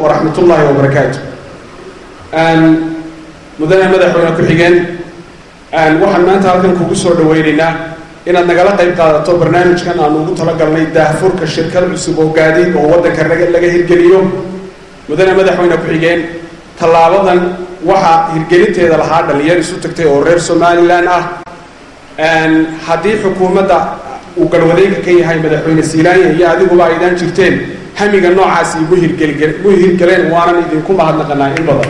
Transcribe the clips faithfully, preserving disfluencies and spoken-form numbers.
ورحمة الله وبركاته. أن مدن مدحونا كحجان أن واحد ما أنت هذا الكوكسور دويرنا إن النجلة قيب قادة برنامج كان أنو قلت لك قال لي ده فرق الشركة الأسبوع قاعدين ووضع كرجال لقى الجريوم مدن مدحونا كحجان طلابا waxa hirgelinteeda la haadal yar isu tagtay oo reer Soomaaliland ah aan hadii xukuumadda uu galwadeega ka yahay madaxweyne Siilaanya iyo adigu ba aydan jirteen hamiga noocaas igu hirgelin ugu hirgeleen waanan idinku mahadnaqanaa in badan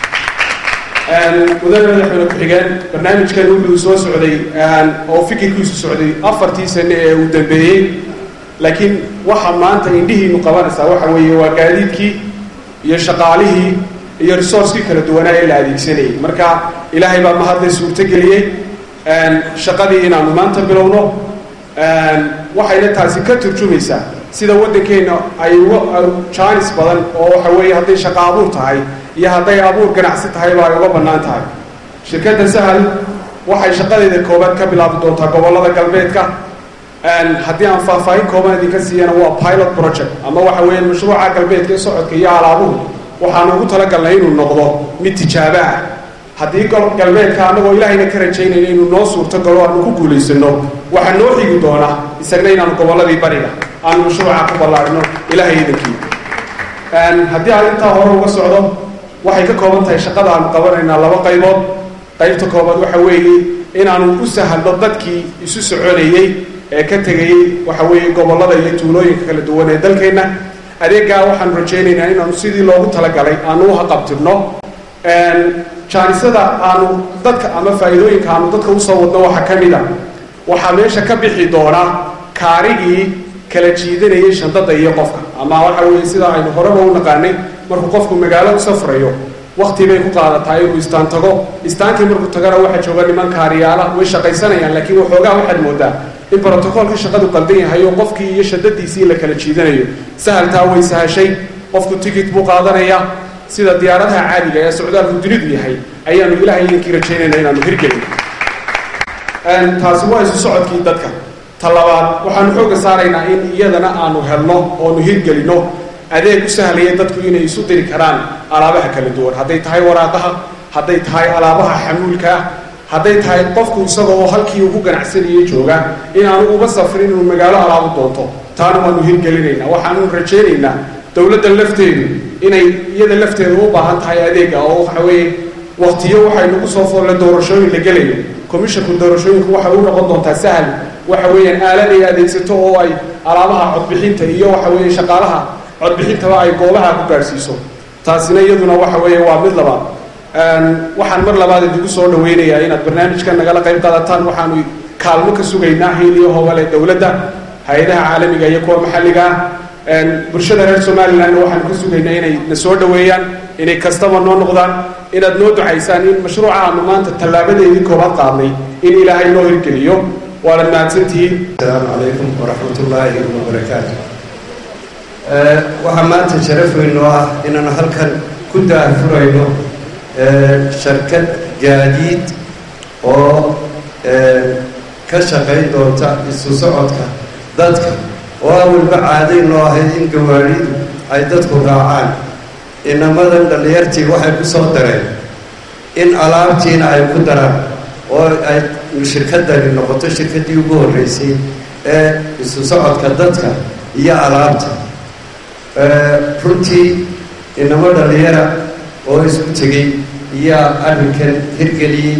aan mudane madaxweyne ku xigeen barnaamijkan uu soo socday aan oo fikirkiisu socday afartii sano ee uu dambeeyay laakiin waxa maanta indhihiinu qabanaysa waxa weeye waa gaadiidkii iyo shaqaalihii iyo resource kala duwan ay la adeegsanay marka ilaahay baa mahadlay suurta galiyay aan shaqadii inaanu maanta bilowno aan waxayna taasi ka turjumaysaa sida wadankeena ay chance badan oo waxa weeye haday shaqo abuur tahay iyo haday abuur ganacsi tahay baa uga banaan tahay shirkadda Sahal waxay shaqadeeda koobaad ka bilaabi doontaa gobolada galbeedka aan hadii aan faahfaahin kooban idinka siiyana waa pilot project ama waxa weeye mashruuca galbeedka socodka iyo alaabuhu waxaan ugu tala galnay inuu noqdo mid tijaabo ah hadii galbeedka anagoo ilaahayna ka rajaynayna inuu noo suurto galo aan ku guuleysano waxaan noo xigi doonaa isagna inaan goboladii bariga aan mashruuca ku ballaarino ilaahay idinkii aan hadii aan inta hore uga socdo waxay ka kooban tahay shaqada aan qabanayna laba qaybood qaybta koobaad waxa weeye inaanu u sahalno dadkii isu soconayay ee ka tagay waxa weeye gobolada iyo tuulooyinka kala duwan ee dalkeena adeega waxaan rajaynaynaa inaanu sidii loogu tala galay aanu u haqabtirno een jaanisada aanu dadka ama faa'iidooyinka aanu dadka u soo wadno waxa kamid ah waxa meesha ka bixi doona kaarigii kala jiidanayay shandada iyo qofka ama waxa weeye sida aynu hore u naqaanay markuu qofku magaalada u safrayo waqti bay ku qaadataa inuu istaan tago istaankii markuu tagana waxa jooga niman kaariyaala way shaqaysanayaan laakiin waxoogaa waxaad moodaa in protocolka shaqadu qaldan yahay oo qofkii iyo shadadiisii la kala jiidanayo sahaltaa way sahashay qofku ticket buu qaadanaya sida diyaaradaha caadiga ee socdaalku dunidu yahay ayaanu ilaahay idinka rajaynaynaa inaanu hirgelino aan taasi waa isu socodkii dadka talabaad waxaan xooga saaraynaa in iyadana aanu helno oo nu hirgelino adeeg u sahlaya dadku inay isu diri karaan alaabaha kala duwan hadday tahay waraaqaha hadday tahay alaabaha xamuulka hadday tahay qofku isagoo halkii ugu ganacsanayay jooga inaanu uba safrin inuu magaalo alaabo doonto taana waanu hirgelinaynaa waxaanu rajaynaynaa dawladda lafteedu inay iyada lafteedu u baahan tahay adeega oo waxa weeye waqtiyo waxay nagu soo foolay doorashooyin la gelayo commissionku doorashooyinku waxa uu noqon doontaa sahal waxa weeyaan aalad ay adeegsato oo ay alaabaha codbixinta iyo waxa weeye shaqaalaha codbixintaba ay goobaha ku gaarsiiso taasina iyaduna waxa weeye waa mid labaad waxaan mar labaad idinku soo dhaweynayaa inaad barnaamijkan nagala qayb qaadataan waxaanu kaalmo ka sugaynaa hay'adaha howlgala dawladda hay'adaha caalamiga iyo kuwa maxalliga ah bulshada reer Soomaaliland waxaan ka sugaynaa inay na soo dhaweeyaan inay kastaba noo noqdaan inaad noo ducaysaan in mashruuca aanu maanta talaabadeedii koobaad qaadnay in ilaahay noo hirgeliyo waana mahadsantihiin assalaamu calaykum waraxmatullaahi wabarakaatuh waxaa maanta sharaf weyn noo ah inaanu halkan ku daahfurayno shirkad gaadiid oo ka shaqayn doonta isu socodka dadka oo awalba caaday noo ahayd in gawaaridu ay dadku raacaan inamadan dhalinyartii waxay ku soo dareen in alaabtiina ay ku daraan oo ay shirkadani noqoto shirkaddii ugu horreysay ee isu socodka dadka iyo alaabta runtii inamo dhalinyara oo isku tegey iyo arrinkan hirgeliyey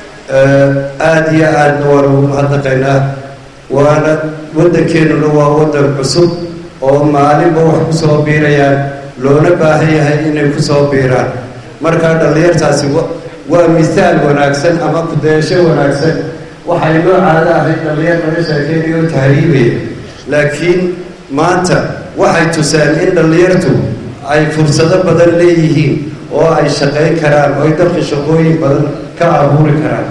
aada iyo aadna waan ugu mahadnaqaynaa waana waddankeenuna waa waddan cusub oo maalinba wax ku soo biirayaan loona baahan yahay inay ku soo biiraan markaa dhalinyartaasi waa misaal wanaagsan ama kudayaasho wanaagsan waxay noo caado ahayd dhalinyar laga sheekeynayo tahriibaya laakiin maanta waxay tuseen in dhalinyartu ay fursado badan leeyihiin oo ay shaqayn karaan oo ay dalka shaqooyin badan ka abuuri karaan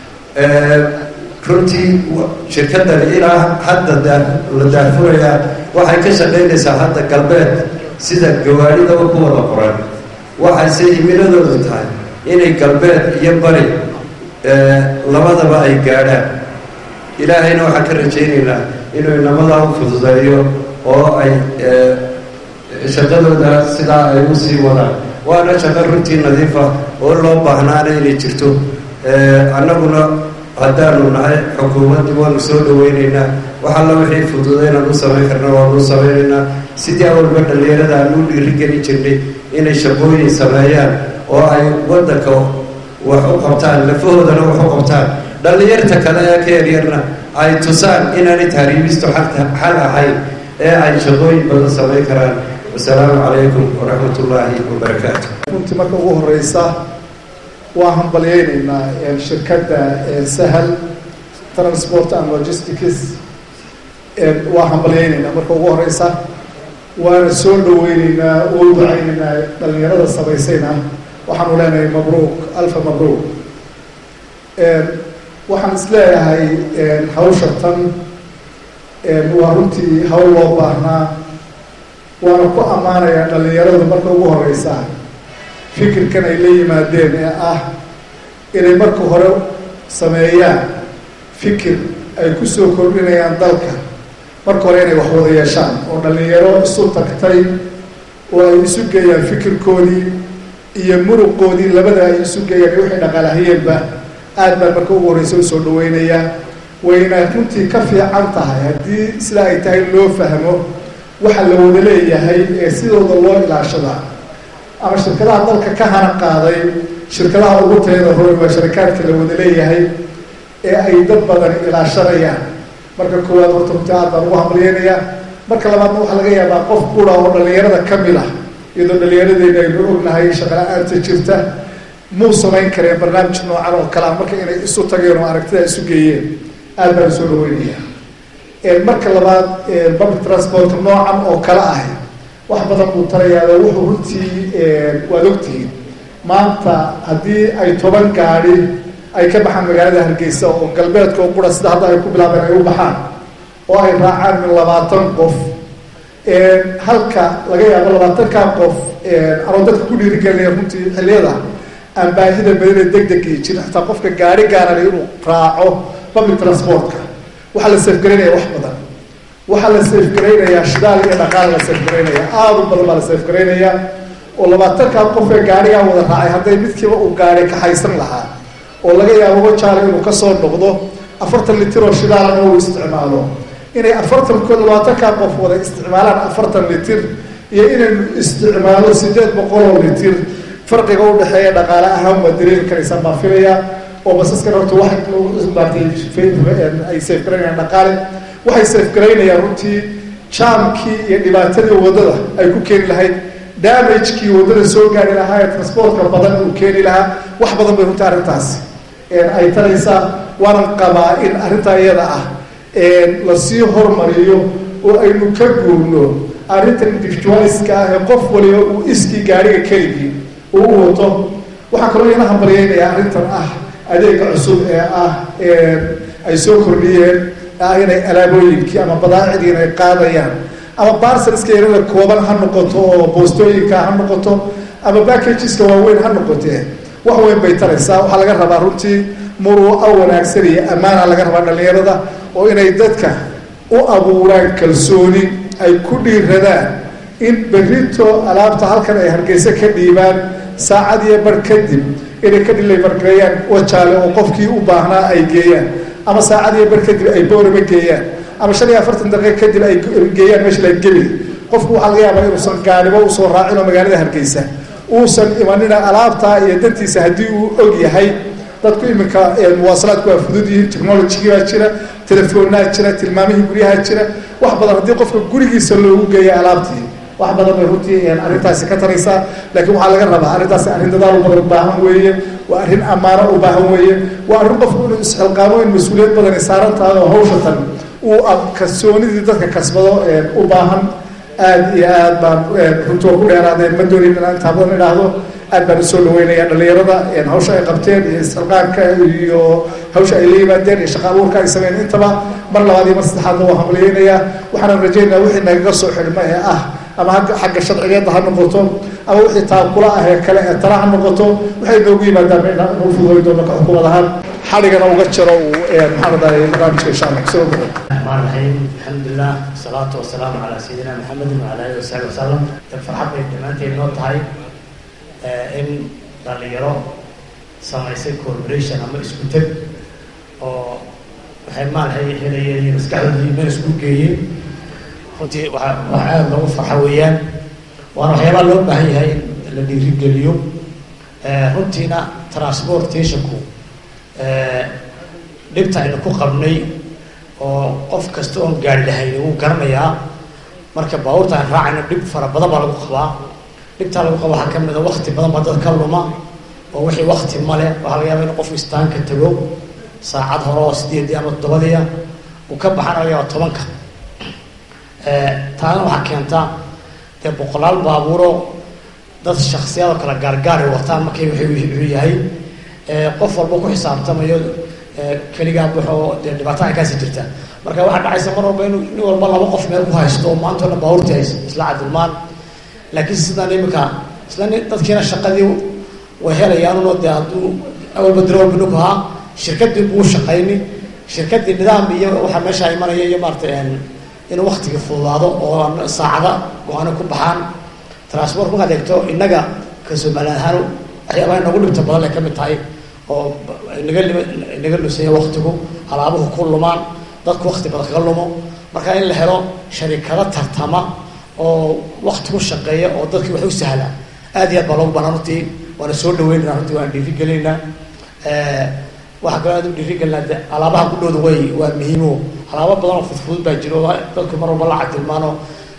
runtii shirkaddan ilaa hadda la daafurayaa waxay ka shaqaynaysaa hadda galbeed sida gawaaridaba ku wada qoran waxayse himiladoodu tahay inay galbeed iyo bari labadaba ay gaadhaan ilaahayna waxaan ka rajaynaynaa inuu inamadaa u fududeeyo oo ay shaqadooda sidaa ay u sii wadaan waana shaqo runtii nadiifa oo loo baahnaana inay jirto annaguna haddaanu nahay xukuumaddii waanu soo dhaweynaynaa wax alla wixii fududaynaan u samayn karna waanu samaynaynaa sidii awalba dhallinyarada aanu u dhiirigelin jirnay inay shaqooyin sameeyaan oo ay waddanka wax u qabtaan lafahoodana wax u qabtaan dhallinyarta kale ee ka yaryarna ay tusaan inaanay tahriibistu xal ahayn ee ay shaqooyin badan samayn karaan wasalaamu calaykum waraxmat ullaahi wabarakaatu runtii marka ugu horeysa waa hambalyeynaynaa shirkadda sahal transport and logistics waa hambalyeynaynaa marka ugu horeysa waana soo dhaweynaynaa oo ducaynaynaa dhallinyarada samaysayna waxaanu leenahay mabruuq alfa mabruuq waxaan is leeyahay hawsha tan waa runtii hawl loo baahnaa waana ku ammaanayaa dhallinyarada marka ugu horeysa fikirkan ay la yimaadeen ee ah inay marka hore sameeyaan fikir ay ku soo kordhinayaan dalka marka hore inay wax wada yeeshaan oo dhallinyaro isu tagtay oo ay isu geeyaan fikirkoodii iyo muruqoodii labada ay isu geeyaan iyo waxay dhaqaalahayeenba aad baan marka ugu horeysa usoo dhaweynayaa wayna runtii ka fiican tahay haddii sida ay tahay loo fahmo waxa la wada leeyahay ee sidooda loo ilaashadaa ama shirkadaha dalka ka hana qaaday shirkadaha ugu tayada hore waa sharikaadka la wada leeyahay ee ay dad badan ilaashanayaan marka koowaad horta runtii aad baan ugu hambalyeynayaa marka labaadna waxaa laga yaabaa qof qura oo dhallinyarada ka mid ah iyadoo dhallinyaradeyna aynu ognahay shaqala-aanta jirta muu samayn kareen barnaamij noocan oo kalea marka inay isu tageen oo aragtida isu geeyeen aad baan usoo dhaweynayaa marka labaad public transport noocan oo kale ah wax badan buu tarayaado wuxuu runtii waad ogtihiin maanta haddii ay toban gaadhi ay ka baxaan magaalada hargeysa oo galbeedka oo qura sida hadda ay ku bilaabeen ay u baxaan oo ay raacaan min labaatan qof halka laga yaabo labaatankaa qof anoo dadka ku dhiirigelinaya runtii xilliyada aan baahida badina deg deg iyo jir xataa qofka gaari gaarana inuu raaco public transportka waxaa la safgaraynaya wax badan waxaa la safgaraynayaa shidaal iyo dhaqaal la safgaraynaya aada u badan baa la safgaraynayaa oo labaatankaa qof ee gaarigaa wada raacay hadday midkiiba uu gaari kaxaysan lahaa oo laga yaabo wajaale inuu kasoo noqdo afartan litir oo shidaalana uu isticmaalo inay afartankood labaatankaa qof wada isticmaalaan afartan litir iyo inaynu isticmaalo sideed boqol oo litir farqiga u dhexeeya dhaqaale ahaan waa dareemi karaysaan baan filayaa oo basaskan horta waxay ay safgaraynayaan dhaqaale waxay safgaraynayaan runtii jaamkii iyo dhibaatadii waddada ay ku keeni lahayd damagekii waddada soo gaari lahaa ee transportka badan uu keeni lahaa wax badan bay runtii arrintaasi ay taraysaa waanan qabaa in arrintaa iyada ah lasii hormariyo oo aynu ka guurno arrintan individualiska ah ee qof waliba uu iskii gaariga keligii uu u wato waxaa kaloo ina hambaryeynayaa arrintan ah adeega cusub ee ah ay soo kordhiyeen ah inay alaabooyinkii ama badaacidii inay qaadayaan ama barcelska yarada kooban ha noqoto oo boostooyinka ha noqoto ama packageska waaweyn ha noqotee wax weyn bay taraysaa waxaa laga rabaa runtii muruuca wanaagsan iyo ammaana laga rabaa dhallinyarada oo inay dadka u abuuraan kalsooni ay ku dhiiradaan in berrito alaabta halkan ay hargeysa ka dhiibaan saacad iyo bar kadib inay ka dhilibargareeyaan wajaale oo qofkii u baahnaa ay geeyaan ama saacad iyo bar kadib ay boorama geeyaan ama shan iyo afartan daqiiq kadib ay geeyaan meesha la gebi qofku waxaa laga yaabaa inuusan gaadhibo usoo raacin oo magaalada hargeysa uusan imanina alaabtaa iyo dantiisa haddii uu og yahay dadku iminka muwaasalaadku waa fudud yihiin technologigii baa jira telefoonaa jira tilmaamihii guryaha jira wax badan haddii qofka gurigiisa loogu geeya alaabtii wax badan bay runtii arrintaasi ka taraysaa laakiin waxaa laga rabaa arrintaasi arrin dadaal badan u baahan weeye waa arrin ammaano u baahan weeye waa arrin qofku inuu isxilqaamo in mas-uuliyad badani saaran tahay oo hawshatan uu kalsoonidii dadka kasbado u baahan aada iyo aad baan runtii waa ku dheeraadeen ma doonin inaan intaa badan idhaahdo aad baan usoo dhaweynaya dhallinyarada hawsha ay qabteen iyo isxilqaanka iyo hawsha ay la yimaadeen iyo shaqa abuurka ay sameeyeen intaba mar labaad iyo mar saddexaadna waa hambaliyeynayaa waxaana rajaynayaa wixii nagaga soo xidhma ee ah ama xagga sharcigeeda ha noqoto ama wixii taakula ah ee kale ee tala ha noqoto waxay noogu yimaadaan inuu fududayn doono xukuumad ahaan xadhigana uga jiro uu maxaa la dhahay barnaamijka insha allah kusoo الرحمن الرحيم الحمد لله والصلاة والسلام على سيدنا محمد وعلى آله وصحبه وسلم فرحت بإنتماءاتي نوت هاي إن اللي يرى سمايسي كوربريشن أما إسكوتب أو حيمان هي هي مسكحة من إسكوكيين كنتي وعاد لو فرحويان وأنا حيمان لو بهي هاي اللي يريد اليوم runtiina transportationku dhibta aynu ku qabnay oo qof kasta oo gaari lahayn uu garanayaa marka baabuurta aan raacayna dhib fara badan baa lagu qabaa dhibta lagu qabo waxa kamid ah waqti badan baa dadka luma oo wixii waqti male waxa laga yaabaa in qof istaanka tago saacad hore oo sideed ama toddoba uu ka baxanayo tobanka ee taan waxa keenta ee boqolaal baabuuro dad shakhsiyada kala gaargaar ah wataan markay wixii yahay ee qof walba ku xisaabtamayo ee kaliya wuxuu dhibaatada ka sii jirta marka waxa dhacaysa mar walba inuu nin walba laba qof meel ku haysto maanta la baabuurta isla cadilmaan laakiin sidaan imika isla dadkeena shaqadii way helayaan oo daadu awal badro binuka shirkadii buu shaqayni shirkadii nidaam iyo waxa meesha ay marayay iyo maarteen in waqtiga fuudaado oo saacada go'aan ku baxaan transport ku adeegto inaga ka Soomaaliyeed waxyaabaha nagu dhibta badan ee kamid tahay oo inaga inaga luusay waqtigu alaabuhu ku lumaan dadku waqti badan ka lumo marka in la helo sharikado tartama oo waqti ku shaqeeya oo dadkii wax u sahla aad iyo aad baa loogu banaantii waana soo dhaweynaa runtii waan dhiirigelinaa ee waxa kale aad u dhiirigelinaa alaabaha ku dhowdo way waa muhiim oo alaabo badan oo fudud baa jiro dadku mar walba la cadilmaano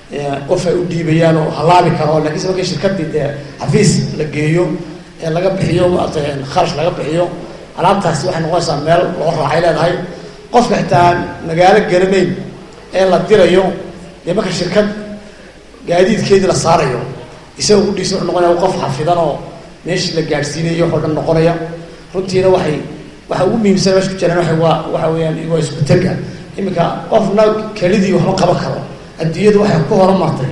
qof ay u dhiibayaan oo halaabi karo laakiin sababta shirkadda xafiis la geeyo ee laga bixiyo maarteen kharash laga bixiyo alaabtaasi waxay noqonaysaa meel loo raacay leedahay qofka xitaa magaalo garanayn ee la dirayo ee marka shirkad gaadiidkeedii la saarayo isagoo u dhiso noqonaya qof xafidan oo meeshii la gaarsiinayo xogan noqonaya runtiina waxay waxa ugu muhiimsan meesha ku jiraan waxa waa waxa weeyaan waa isku taga imika qofna kalidii wax ma qaban karo adduunyadu waxay ku horumartay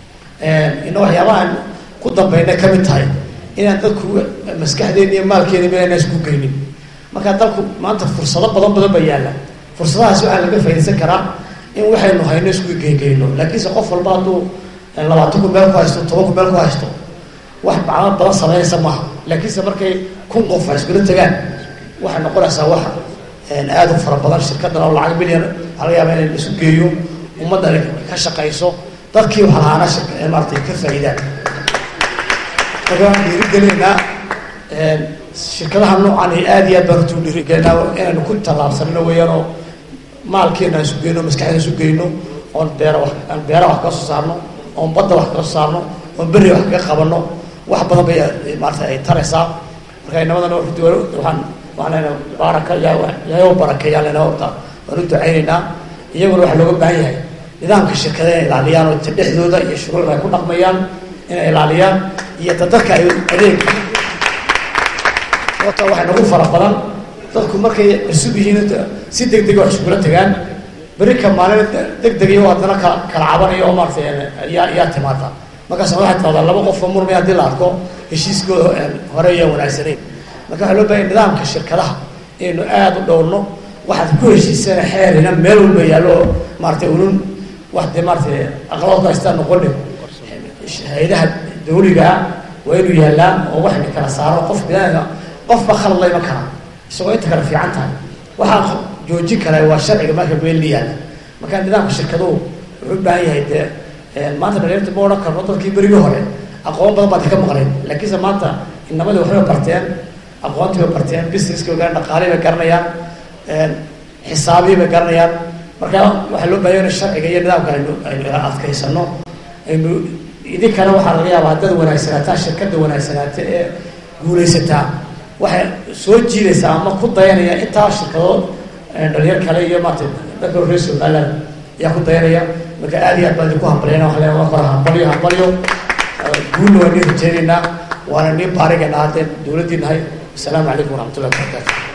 ee in waxyaabahan ku dambeeyna ka mid tahay inaan dadku maskaxdeena iyo maalkeena meelna isku geynin marka dadku maanta fursado badan badan bay yaalaan fursadahaas waxa laga faa'iideysan karaa in waxaynu hayno isku geeyno laakiin qof walba haduu labaatan ku meel ku haysto toban ku meel ku haysto wax bacaan badan sameeyay maaha laakiin markay kun qof ay isku tagaan waxa noqonaysaa wax aad u fara badan shirkadda oo lacag milyan laga yaabaa in la isku geeyo ummadda ka shaqeyso dadkii waxa lahaana shirkadda maartay ka faa'iidaan marka dhiirigelina ee shirkadaha noocan ay aad iyo aad baan u dhiirigelinaa inaan ku talaabsanno weeyano maalkeena isku geeyno maskaxda isku geeyno oo beero wax aan beero wax ka soo saarno oo badda wax ka soo saarno oo bari wax ka qabano wax badan bay maartay ay taraysaa marka inamada waxaan waxaan baraka yaa yaa baraka yaa lana horta waan u duceynaynaa iyaguna waxa looga baahan yahay nidaamka shirkadaha ilaaliyaan oo tadhexdooda iyo shuruucda ay ku dhaqmayaan inay ilaaliyaan iyo dadka ay adeeg wata waxa nagu fara badan dadku markay cusub yihiin si degdeg wax isku tagaan bari ka maalin degdeg iyo wadana kala cabanayo oo maartay yaa yaa timaada marka soo waxa taada laba qof oo murmay hadii la arko heshiiskooda hore iyo wanaagsaneyn marka waxa loo baahan nidaamka shirkadaha inuu aad u dhowrno waxaad ku heshiisana xeerina meel walba yaalo maartay urun wax de maartay aqlabka istaan noqon hay'adaha dawliga waa inuu yaalaan oo wax kala saaro qof bilaana qof ba khalad la iman kara isagoo inta kala fiican tahay waxa joojin kara waa sharciga marka been liyaal marka nidaamka shirkaduhu wuxuu baahan yahay de maanta dhalinyarta boorka karno dadkii bariga hore aqoon badan baad ka maqleen laakiin maanta inamada waxay barteen aqoontii barteen businesska oo dhaqaale bay garanayaan ee xisaabiye bay garanayaan marka waxa loo baahan yahay sharciga iyo nidaamka aynu adkaysano aynu idinkana waxa laga yaabaa dad wanaagsanaataa shirkadda wanaagsanaataa ee guulaysataa waxay soo jiidaysaa ama ku dayanaya intaa shirkadood dhalinyar kale iyo maanta dadka reer Soomaaliland yaa ku dayanaya marka aad iyo aad baan ku hambalyeynaa waxa la faraha hambalyo hambalyo guul waa nii rajaynayna waana nii baariganaa hadeen dowladdiinahay assalaamu calaykum waraxmatullahi wabarakaatuh